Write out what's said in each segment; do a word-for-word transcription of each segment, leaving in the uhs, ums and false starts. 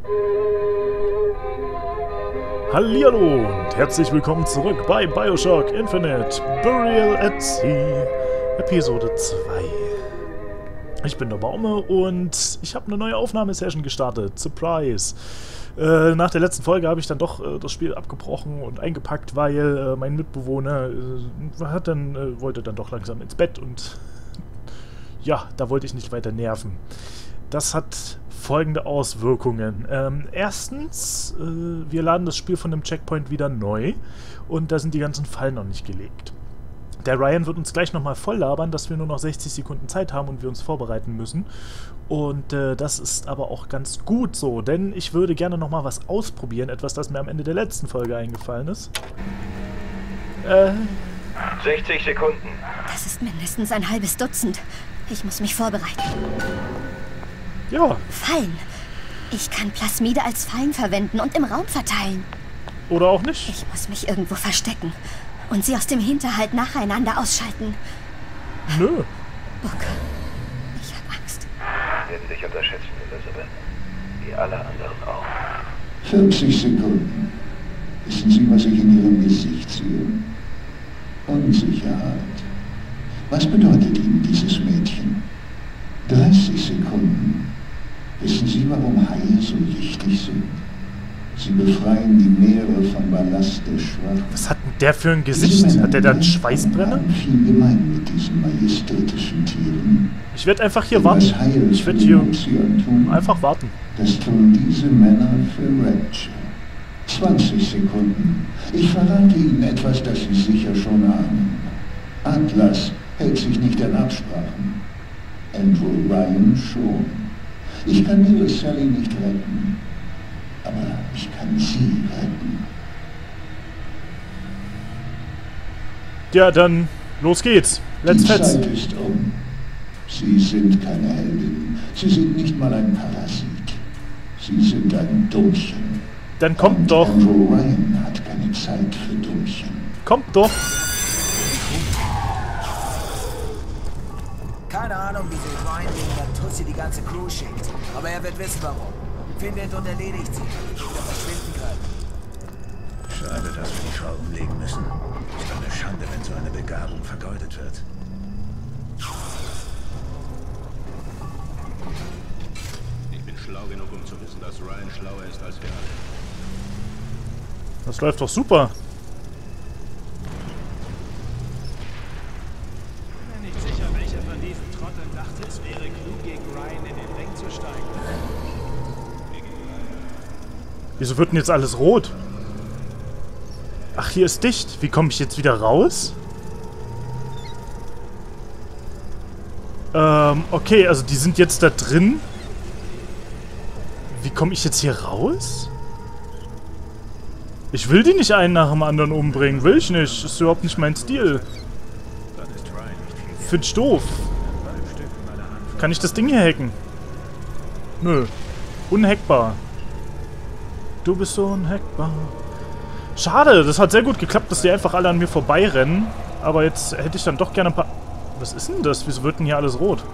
Hallihallo und herzlich willkommen zurück bei Bioshock Infinite Burial at Sea, Episode zwei. Ich bin der Baume und ich habe eine neue Aufnahmesession gestartet. Surprise! Äh, nach der letzten Folge habe ich dann doch äh, das Spiel abgebrochen und eingepackt, weil äh, mein Mitbewohner äh, hat dann, äh, wollte dann doch langsam ins Bett und ja, da wollte ich nicht weiter nerven. Das hat folgende Auswirkungen. Ähm, erstens, äh, wir laden das Spiel von dem Checkpoint wieder neu und da sind die ganzen Fallen noch nicht gelegt. Der Ryan wird uns gleich nochmal voll labern, dass wir nur noch sechzig Sekunden Zeit haben und wir uns vorbereiten müssen. Und äh, das ist aber auch ganz gut so, denn ich würde gerne nochmal was ausprobieren, etwas, das mir am Ende der letzten Folge eingefallen ist. Äh... sechzig Sekunden. Das ist mindestens ein halbes Dutzend. Ich muss mich vorbereiten. Ja. Fallen. Ich kann Plasmide als Fallen verwenden und im Raum verteilen. Oder auch nicht. Ich muss mich irgendwo verstecken und sie aus dem Hinterhalt nacheinander ausschalten. Nö. Booker, ich habe Angst. Werden dich unterschätzen, Elizabeth. Wie alle anderen auch. vierzig Sekunden. Wissen Sie, was ich in Ihrem Gesicht sehe? Unsicherheit. Was bedeutet Ihnen dieses Mädchen? dreißig Sekunden. Wissen Sie, warum Haie so wichtig sind? Sie befreien die Meere von Ballast der Schwachen. Was hat denn der für ein Gesicht? Hat der da einen Schweißbrenner? Viel gemein mit diesen majestätischen Tieren. Ich werde einfach hier warten. Ich werde hier einfach warten. Das tun diese Männer für Rapture. zwanzig Sekunden. Ich verrate Ihnen etwas, das Sie sicher schon ahnen. Atlas hält sich nicht an Absprachen. Andrew Ryan schon. Ich kann Ihre Sally nicht retten, aber ich kann Sie retten. Ja, dann los geht's. Let's Die fetz. Zeit ist um. Sie sind keine Heldin. Sie sind nicht mal ein Parasit. Sie sind ein Dummchen. Dann kommt Und doch. Andrew Ryan hat keine Zeit für Dummchen. Kommt doch. Keine Ahnung, wieso Ryan wegen der Tussi die ganze Crew schickt. Aber er wird wissen, warum. Findet und erledigt sie, damit er verschwinden kann. Schade, dass wir die Frau umlegen müssen. Ist eine Schande, wenn so eine Begabung vergeudet wird. Ich bin schlau genug, um zu wissen, dass Ryan schlauer ist als wir alle. Das läuft doch super. Ich bin mir nicht sicher, welcher von diesen Trotteln dachte, es wäre klug, gegen Ryan in den Ring zu steigen. Wieso wird denn jetzt alles rot? Ach, hier ist dicht. Wie komme ich jetzt wieder raus? Ähm, okay, also die sind jetzt da drin. Wie komme ich jetzt hier raus? Ich will die nicht einen nach dem anderen umbringen. Will ich nicht. Ist überhaupt nicht mein Stil. Find's ich doof. Kann ich das Ding hier hacken? Nö. Unhackbar. Du bist so unhackbar. Schade, das hat sehr gut geklappt, dass die einfach alle an mir vorbeirennen. Aber jetzt hätte ich dann doch gerne ein paar... Was ist denn das? Wieso wird denn hier alles rot?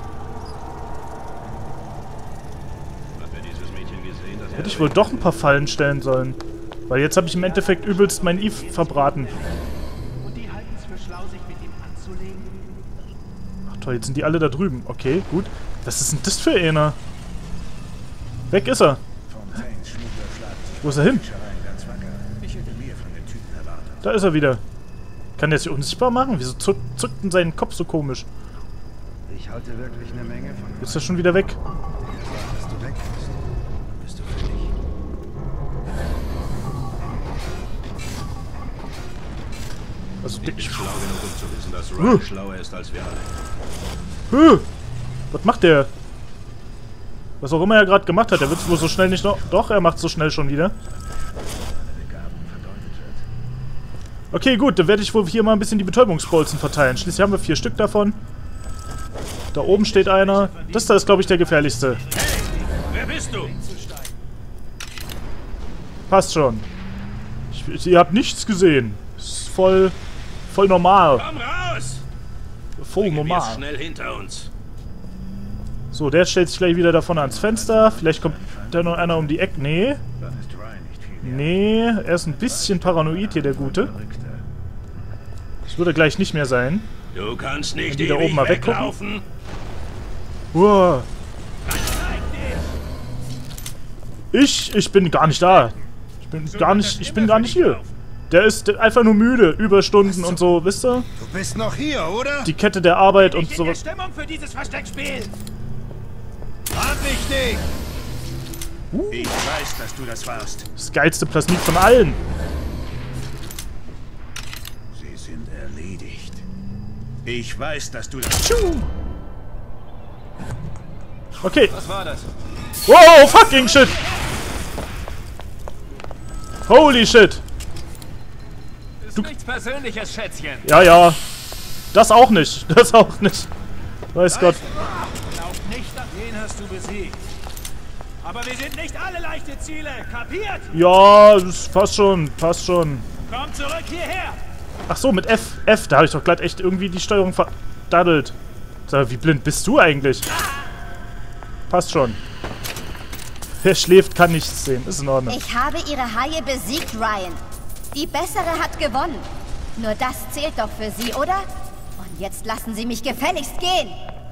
Hätte ich wohl doch ein paar Fallen stellen sollen. Weil jetzt habe ich im Endeffekt übelst mein Eve verbraten. Und die halten es für schlau, sich mit ihm anzulegen? Ach toll, jetzt sind die alle da drüben. Okay, gut. Was ist denn das für einer? Weg ist er. Wo ist er hin? Da ist er wieder. Kann der sich unsichtbar machen? Wieso zuckt, zuckt denn sein Kopf so komisch? Ich halte wirklich eine Menge von. Ist er schon wieder weg? Dass du weg bist. Bist du für dich? Also, Ich bin ich... schlau genug, um zu wissen, dass Ryan schlauer ist als wir alle. Höh! Was macht der? Was auch immer er gerade gemacht hat, der wird wohl so schnell nicht noch... Doch, er macht so schnell schon wieder. Okay, gut, dann werde ich wohl hier mal ein bisschen die Betäubungsbolzen verteilen. Schließlich haben wir vier Stück davon. Da oben steht einer. Das da ist, glaube ich, der gefährlichste. Hey, wer bist du? Passt schon. Ich, ihr habt nichts gesehen. Ist voll... voll normal. Komm raus! Voll Bringen wir's normal. schnell hinter uns. So, der stellt sich gleich wieder da vorne ans Fenster. Vielleicht kommt... da noch einer um die Ecke? Nee. Dann ist Ryan nicht viel mehr. Nee, er ist ein bisschen paranoid hier, der Gute. Das würde gleich nicht mehr sein. Du kannst nicht Wieder oben mal weggucken. weglaufen. Uah. Ich, ich bin gar nicht da. Ich bin gar nicht, ich bin gar nicht hier. Der ist einfach nur müde, Überstunden und so, wisst ihr? Du bist noch hier, oder? Die Kette der Arbeit und so. Stimmung für dieses Versteckspiel. Hab ich dich! Uh, Ich weiß, dass du das warst. das geilste Plasmid von allen. Sie sind erledigt. Ich weiß, dass du das... Tschu. Okay. Was war das? Wow, fucking shit. Holy shit. Ist nichts Persönliches, Schätzchen. Ja, ja. Das auch nicht. Das auch nicht. Weiß Gott. Glaub nicht, den hast du besiegt. Aber wir sind nicht alle leichte Ziele. Kapiert? Ja, das passt schon. Passt schon. Komm zurück hierher. Ach so, mit F. F, da habe ich doch glatt echt irgendwie die Steuerung verdaddelt. Sag, wie blind bist du eigentlich? Passt schon. Wer schläft, kann nichts sehen. Ist in Ordnung. Ich habe ihre Haie besiegt, Ryan. Die bessere hat gewonnen. Nur das zählt doch für Sie, oder? Und jetzt lassen Sie mich gefälligst gehen.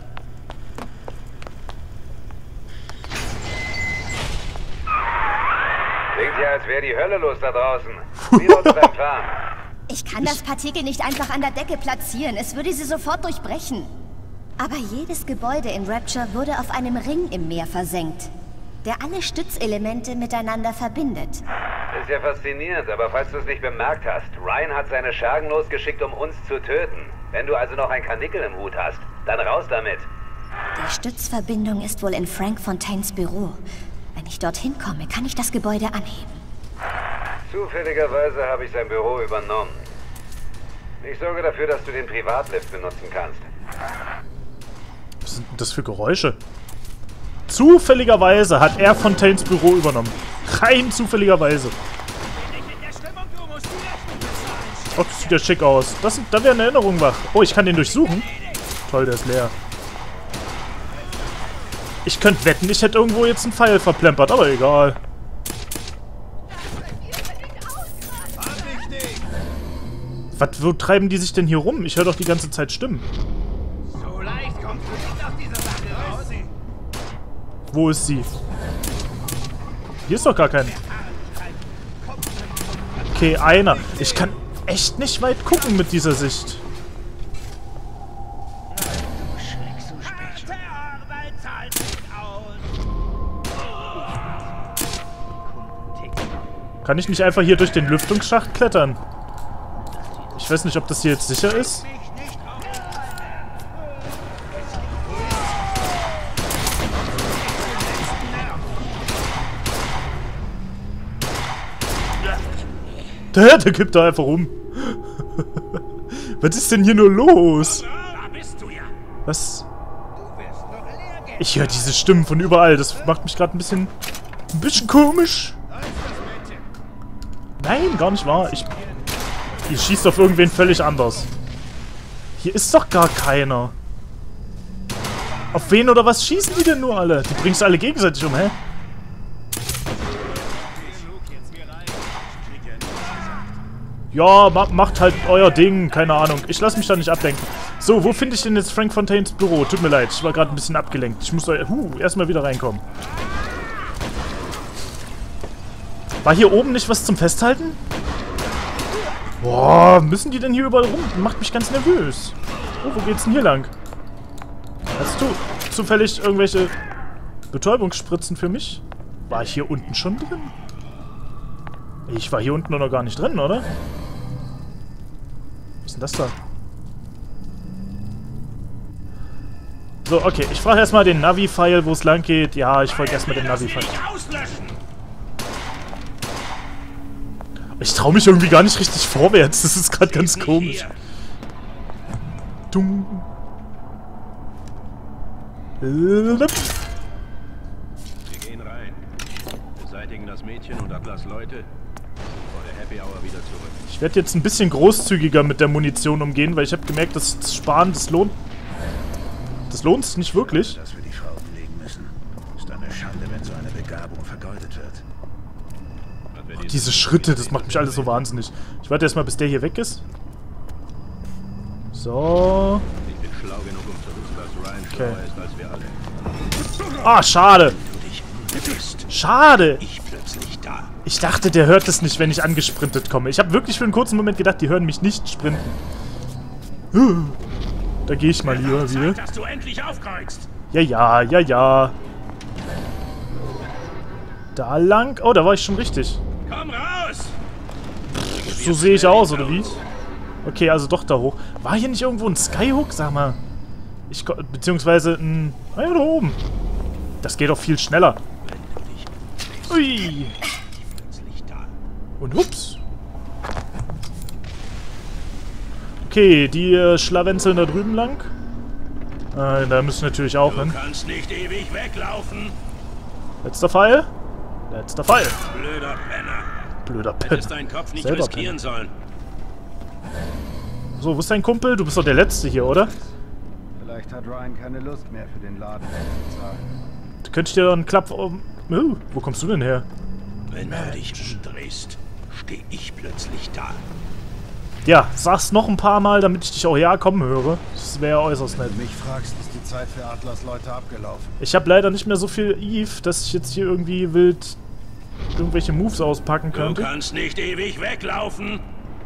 Klingt ja, als wäre die Hölle los da draußen. Wie lautet dein Plan? Ich kann das Partikel nicht einfach an der Decke platzieren. Es würde sie sofort durchbrechen. Aber jedes Gebäude in Rapture wurde auf einem Ring im Meer versenkt, der alle Stützelemente miteinander verbindet. Das ist ja faszinierend, aber falls du es nicht bemerkt hast, Ryan hat seine Schergen losgeschickt, um uns zu töten. Wenn du also noch ein Karnickel im Hut hast, dann raus damit. Die Stützverbindung ist wohl in Frank Fontaines Büro. Wenn ich dorthin komme, kann ich das Gebäude anheben. Zufälligerweise habe ich sein Büro übernommen. Ich sorge dafür, dass du den Privatlift benutzen kannst. Was sind denn das für Geräusche? Zufälligerweise hat er Fontaines Büro übernommen. Rein zufälligerweise. Oh, das sieht ja schick aus. Das, da wäre eine Erinnerung wach. Oh, ich kann den durchsuchen. Toll, der ist leer. Ich könnte wetten, ich hätte irgendwo jetzt einen Pfeil verplempert, aber egal. Was, wo treiben die sich denn hier rum? Ich höre doch die ganze Zeit Stimmen. So leicht kommst du nicht auf diese Sache raus. Wo ist sie? Hier ist doch gar kein... Okay, einer. Ich kann echt nicht weit gucken mit dieser Sicht. Kann ich nicht einfach hier durch den Lüftungsschacht klettern? Ich weiß nicht, ob das hier jetzt sicher ist. Der, der kippt da einfach um. Was ist denn hier nur los? Was? Ich höre diese Stimmen von überall. Das macht mich gerade ein bisschen... Ein bisschen komisch. Nein, gar nicht wahr. Ich... Ihr schießt auf irgendwen völlig anders. Hier ist doch gar keiner. Auf wen oder was schießen die denn nur alle? Die bringst alle gegenseitig um, hä? Ja, ma macht halt euer Ding. Keine Ahnung. Ich lasse mich da nicht ablenken. So, wo finde ich denn jetzt Frank Fontaines Büro? Tut mir leid, ich war gerade ein bisschen abgelenkt. Ich muss huh, erstmal wieder reinkommen. War hier oben nicht was zum Festhalten? Boah, müssen die denn hier überall rum? Macht mich ganz nervös. Oh, wo geht's denn hier lang? Hast du zufällig irgendwelche Betäubungsspritzen für mich? War ich hier unten schon drin? Ich war hier unten noch gar nicht drin, oder? Was ist denn das da? So, okay. Ich frage erstmal den Navi-File, wo es lang geht. Ja, ich folge erstmal dem Navi-File. Ich traue mich irgendwie gar nicht richtig vorwärts. Das ist gerade ganz komisch. Dumm. Wir gehen rein. Beseitigen das Mädchen und Atlas Leute. Vor der Happy Hour wieder zurück. Ich werde jetzt ein bisschen großzügiger mit der Munition umgehen, weil ich habe gemerkt, dass das Sparen, das lohnt. Das lohnt sich nicht wirklich. Dass wir die Frau umlegen müssen. Ist eine Schande, wenn so eine Begabung vergeudet wird. Ach, diese Schritte, das macht mich alles so wahnsinnig. Ich warte erstmal, bis der hier weg ist. So. Ich bin schlau genug, um zu wissen, dass Ryan schlauer ist als wir alle. Ah, schade. Schade. Ich plötzlich da. Ich dachte, der hört es nicht, wenn ich angesprintet komme. Ich habe wirklich für einen kurzen Moment gedacht, die hören mich nicht sprinten. Da gehe ich mal lieber wieder. Dass du endlich aufkreuzt. Ja, ja, ja, ja. Da lang. Oh, da war ich schon richtig. Komm raus! So sehe ich aus, oder wie? Okay, also doch da hoch. War hier nicht irgendwo ein Skyhook? Sag mal. Ich, beziehungsweise ein... Ah ja, da oben. Das geht doch viel schneller. Ui. Und hups. Okay, die äh, Schlawenzeln da drüben lang. Äh, da müssen wir natürlich auch hin. Du kannst nicht ewig weglaufen. Letzter Pfeil. Letzter Pfeil. Blöder Penner. Blöder Penner. Hättest deinen Kopf nicht Selber riskieren sollen. So, wo ist dein Kumpel? Du bist doch der Letzte hier, oder? Vielleicht hat Ryan keine Lust mehr für den Laden zu zahlen. Du könntest dir doch einen Klapp um... Oh, wo kommst du denn her? Wenn du dich umdrehst, stehe ich plötzlich da. Ja, sag's noch ein paar Mal, damit ich dich auch ja kommen höre. Das wäre äußerst nett. Wenn du mich fragst, ist die Zeit für Atlas Leute abgelaufen. Ich habe leider nicht mehr so viel Eve, dass ich jetzt hier irgendwie wild irgendwelche Moves auspacken könnte. Du kannst nicht ewig weglaufen.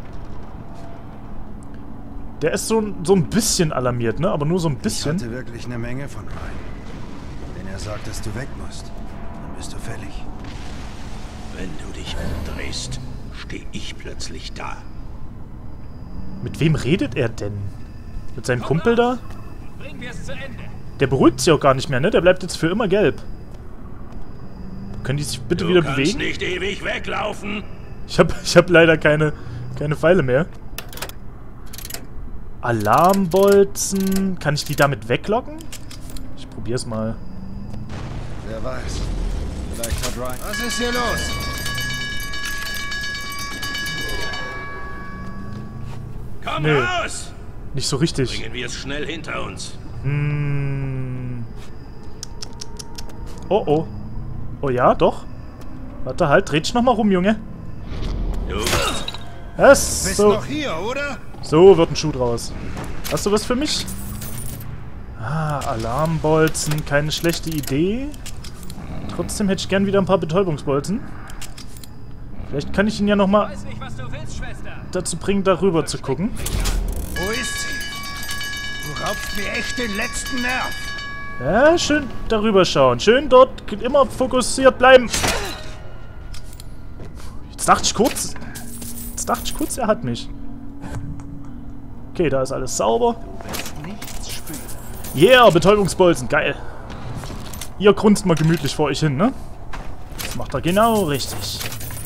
Der ist so, so ein bisschen alarmiert, ne? Aber nur so ein bisschen. Ich hatte wirklich eine Menge von Ryan. Wenn er sagt, dass du weg musst, dann bist du fällig. Wenn du dich umdrehst, stehe ich plötzlich da. Mit wem redet er denn? Mit seinem Kumpel da? Bringen wir es zu Ende. Der beruhigt sich auch gar nicht mehr, ne? Der bleibt jetzt für immer gelb. Können die sich bitte du wieder kannst bewegen? nicht ewig weglaufen. Ich hab, ich hab leider keine, keine Pfeile mehr. Alarmbolzen. Kann ich die damit weglocken? Ich probier's mal. Wer weiß. Vielleicht hat Ryan... Was ist hier los? Komm Nee. raus! Nicht so richtig. Bringen wir es schnell hinter uns. Hm. Oh, oh. Oh ja, doch. Warte, halt. Dreh dich nochmal rum, Junge. Du Was? Bist So. noch hier, oder? So wird ein Schuh draus. Hast du was für mich? Ah, Alarmbolzen. Keine schlechte Idee. Trotzdem hätte ich gern wieder ein paar Betäubungsbolzen. Vielleicht kann ich ihn ja nochmal weiß nicht, was du willst, Schwester. dazu bringen, darüber zu gucken. Wo ist sie? Du raubst mir echt den letzten Nerv. Ja, schön darüber schauen. Schön dort immer fokussiert bleiben. Jetzt dachte ich kurz... Jetzt dachte ich kurz, er hat mich. Okay, da ist alles sauber. Yeah, Betäubungsbolzen. Geil. Ihr grunzt mal gemütlich vor euch hin, ne? Das macht er genau richtig.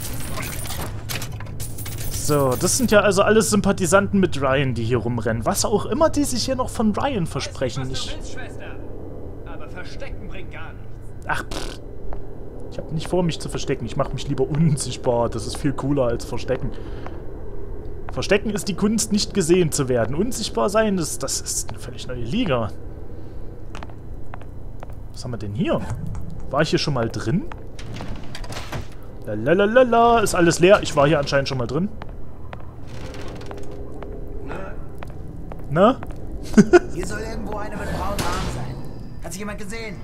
So, das sind ja also alles Sympathisanten mit Ryan, die hier rumrennen. Was auch immer die sich hier noch von Ryan versprechen. Weiß nicht, was Ich, du willst, Schwester. Aber verstecken bringt gar nichts. ach, pff. Ich habe nicht vor, mich zu verstecken. Ich mache mich lieber unsichtbar. Das ist viel cooler als Verstecken. Verstecken ist die Kunst, nicht gesehen zu werden. Unsichtbar sein, das, das ist eine völlig neue Liga. Was haben wir denn hier? War ich hier schon mal drin? Lalalala, ist alles leer. Ich war hier anscheinend schon mal drin. Na? Hier soll irgendwo einer mit braunen Haaren sein. Hat sich jemand gesehen?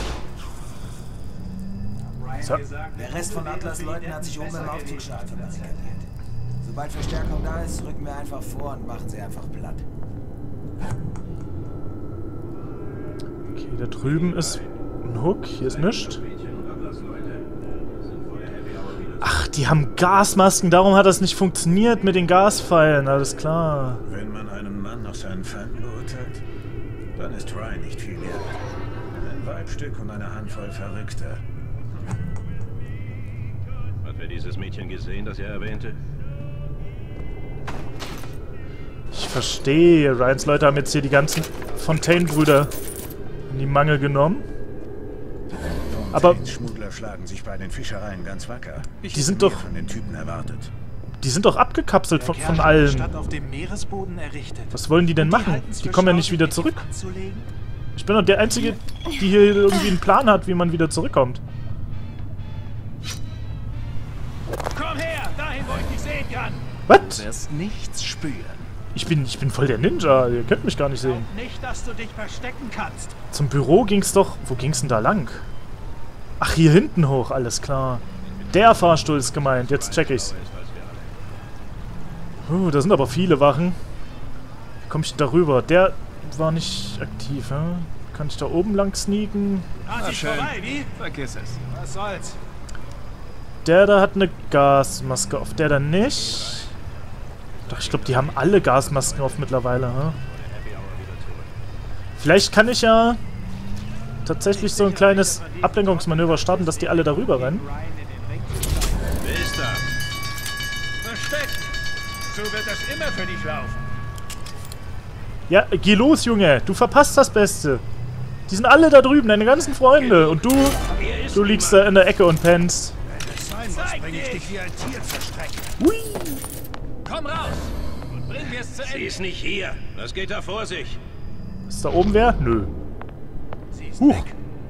So. Der Rest von Atlas Leuten hat sich oben im Aufzugsschacht verbarrikadiert. Sobald Verstärkung da ist, rücken wir einfach vor und machen sie einfach platt. Okay, da drüben ist ein Hook. Hier ist nichts. Ach, die haben Gasmasken. Darum hat das nicht funktioniert mit den Gaspfeilen. Alles klar. Wenn man einen Mann nach seinen Feinden beurteilt, dann ist Ryan nicht viel wert. Ein Weibstück und eine Handvoll Verrückter. Hat wer dieses Mädchen gesehen, das er erwähnte? Ich verstehe. Ryans Leute haben jetzt hier die ganzen Fontaine-Brüder in die Mangel genommen. Aber Schmuggler schlagen sich bei den Fischereien ganz wacker. Ich die sind hätte doch mehr von den Typen erwartet. die sind doch abgekapselt von, von allen. Stadt auf dem Meeresboden errichtet. Was wollen die denn machen? Die kommen ja nicht wieder zurück. Ich bin doch der Einzige, die hier irgendwie einen Plan hat, wie man wieder zurückkommt. dahin, wo ich dich sehen kann. Was? Du wirst nichts spüren. Ich bin, ich bin voll der Ninja. Ihr könnt mich gar nicht sehen. Glaub nicht, dass du dich verstecken kannst. Zum Büro ging's doch... Wo ging's denn da lang? Ach, hier hinten hoch. Alles klar. Der Fahrstuhl ist gemeint. Jetzt check ich's. Uh, da sind aber viele Wachen. Wie komme ich denn da rüber? Der war nicht aktiv, ja? Kann ich da oben lang sneaken? Ah, schön. Vorbei, wie? Vergiss es. Was soll's? Der da hat eine Gasmaske auf. Der da nicht. Doch, ich glaube, die haben alle Gasmasken auf mittlerweile, hm? Vielleicht kann ich ja tatsächlich so ein kleines Ablenkungsmanöver starten, dass die alle darüber rennen. Mister. Versteckt. So wird das immer für dich laufen. Ja, geh los, Junge. Du verpasst das Beste. Die sind alle da drüben, deine ganzen Freunde. Und du, du liegst da in der Ecke und pennst. Bring ich dich wie ein Tier zur Strecke. Hui. Komm raus und bring wir es zu Ende. Sie ist nicht hier. Was geht da vor sich? Ist da oben wer? Nö. Sie ist Huch. weg.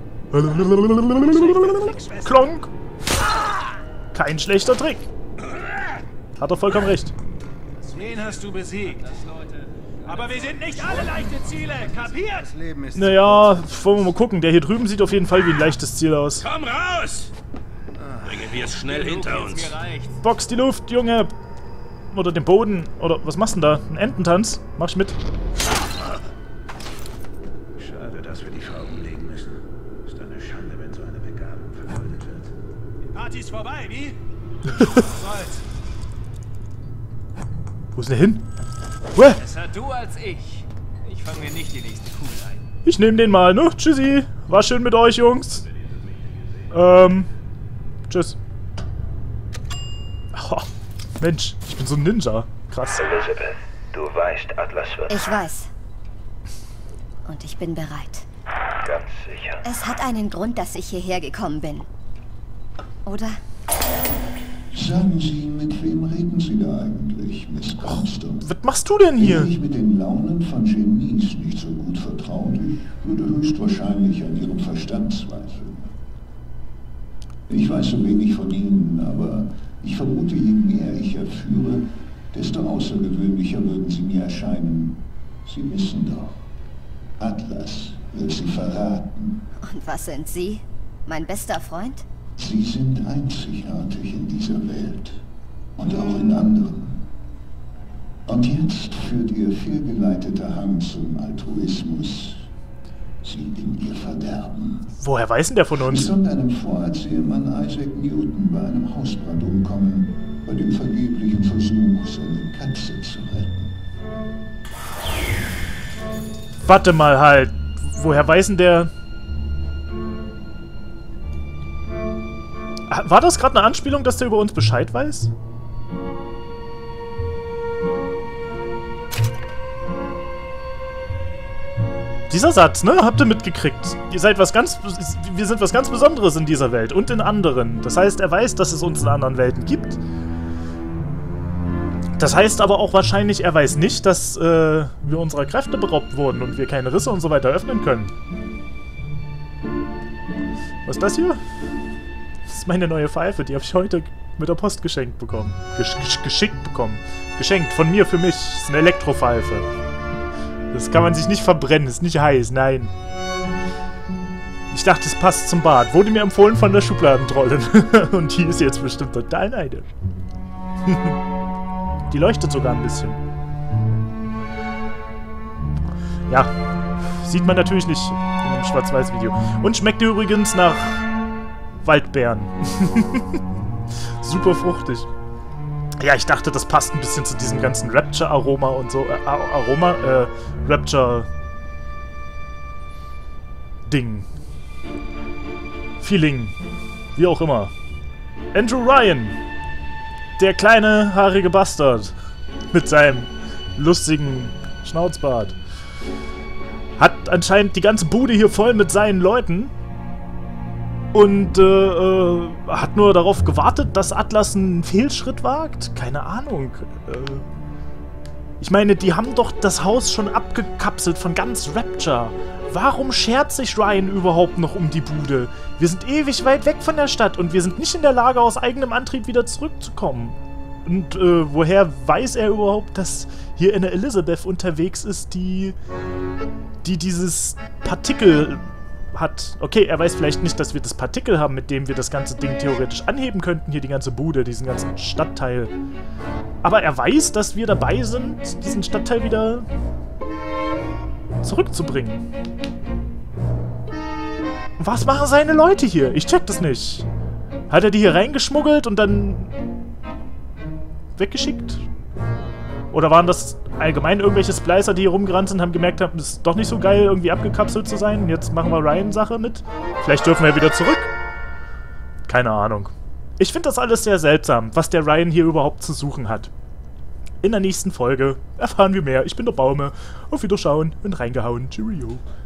Klonk. Kein schlechter Trick. Hat er vollkommen recht. Den hast du besiegt. Aber wir sind nicht alle leichte Ziele. Kapiert? Das Leben ist Naja, wollen wir mal gucken. Der hier drüben sieht auf jeden Fall wie ein leichtes Ziel aus. Komm raus! Bringen wir es schnell hinter uns. Box die Luft, Junge. Oder den Boden. Oder was machst du denn da? Ein Ententanz? Mach ich mit. Schade, dass wir die Schrauben legen müssen. Ist eine Schande, wenn so eine Begabung vergeudet wird. Die Party ist vorbei, wie? Was soll's? Wo ist denn der hin? Uäh. Besser du als ich. Ich fange mir nicht die nächste Kugel ein. Ich nehme den mal, ne? Tschüssi. War schön mit euch, Jungs. Ähm. Tschüss. Oh, Mensch, ich bin so ein Ninja. Krass. Elizabeth, du weißt, Atlas wird... Ich weiß. Und ich bin bereit. Ganz sicher. Es hat einen Grund, dass ich hierher gekommen bin. Oder? Sagen Sie, mit wem reden Sie da eigentlich, Miss Cranston? Was machst du denn hier? Bin ich mit den Launen von Genies nicht so gut vertraut? Ich würde höchstwahrscheinlich an Ihrem Verstand zweifeln. Ich weiß so wenig von Ihnen, aber ich vermute, je mehr ich erführe, desto außergewöhnlicher würden Sie mir erscheinen. Sie wissen doch, Atlas wird Sie verraten. Und was sind Sie? Mein bester Freund? Sie sind einzigartig in dieser Welt und auch in anderen. Und jetzt führt Ihr fehlgeleiteter Hang zum Altruismus Sie in Ihr Verderben. Woher weiß denn der von uns? Wie soll einem Vorerzählmann Isaac Newton bei einem Hausbrand umkommen, bei dem vergeblichen Versuch, seine Katze zu retten? Warte mal halt. Woher weiß denn der... War das gerade eine Anspielung, dass der über uns Bescheid weiß? Dieser Satz, ne? Habt ihr mitgekriegt? Ihr seid was ganz... Wir sind was ganz Besonderes in dieser Welt und in anderen. Das heißt, er weiß, dass es uns in anderen Welten gibt. Das heißt aber auch wahrscheinlich, er weiß nicht, dass äh, wir unserer Kräfte beraubt wurden und wir keine Risse und so weiter öffnen können. Was ist das hier? Das ist meine neue Pfeife, die habe ich heute mit der Post geschenkt bekommen. Gesch gesch geschickt bekommen. Geschenkt, von mir für mich. Das ist eine Elektropfeife. Das kann man sich nicht verbrennen, ist nicht heiß, nein. Ich dachte, es passt zum Bad. Wurde mir empfohlen von der Schubladentrollin. Und die ist jetzt bestimmt total neidisch. Die leuchtet sogar ein bisschen. Ja, sieht man natürlich nicht in dem Schwarz-Weiß-Video. Und schmeckt übrigens nach Waldbeeren. Super fruchtig. Ja, ich dachte, das passt ein bisschen zu diesem ganzen Rapture-Aroma und so. Äh, Aroma? Äh, Rapture-Ding. Feeling. Wie auch immer. Andrew Ryan. Der kleine, haarige Bastard. Mit seinem lustigen Schnauzbart. Hat anscheinend die ganze Bude hier voll mit seinen Leuten. Und äh, äh, hat nur darauf gewartet, dass Atlas einen Fehlschritt wagt? Keine Ahnung. Äh, ich meine, die haben doch das Haus schon abgekapselt von ganz Rapture. Warum schert sich Ryan überhaupt noch um die Bude? Wir sind ewig weit weg von der Stadt und wir sind nicht in der Lage, aus eigenem Antrieb wieder zurückzukommen. Und äh, woher weiß er überhaupt, dass hier eine Elizabeth unterwegs ist, die, die dieses Partikel hat? Okay, er weiß vielleicht nicht, dass wir das Partikel haben, mit dem wir das ganze Ding theoretisch anheben könnten. Hier die ganze Bude, diesen ganzen Stadtteil. Aber er weiß, dass wir dabei sind, diesen Stadtteil wieder zurückzubringen. Was machen seine Leute hier? Ich check das nicht. Hat er die hier reingeschmuggelt und dann weggeschickt? Oder waren das allgemein irgendwelche Splicer, die hier rumgerannt sind, haben gemerkt, haben, es ist doch nicht so geil, irgendwie abgekapselt zu sein. Jetzt machen wir Ryan-Sache mit. Vielleicht dürfen wir wieder zurück. Keine Ahnung. Ich finde das alles sehr seltsam, was der Ryan hier überhaupt zu suchen hat. In der nächsten Folge erfahren wir mehr. Ich bin der Baume. Auf Wiederschauen und reingehauen. Cheerio.